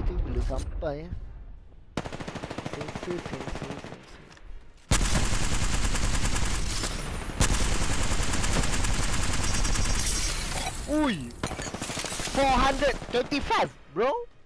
tu bila sampai ya. Sensor. Ui, 425 bro.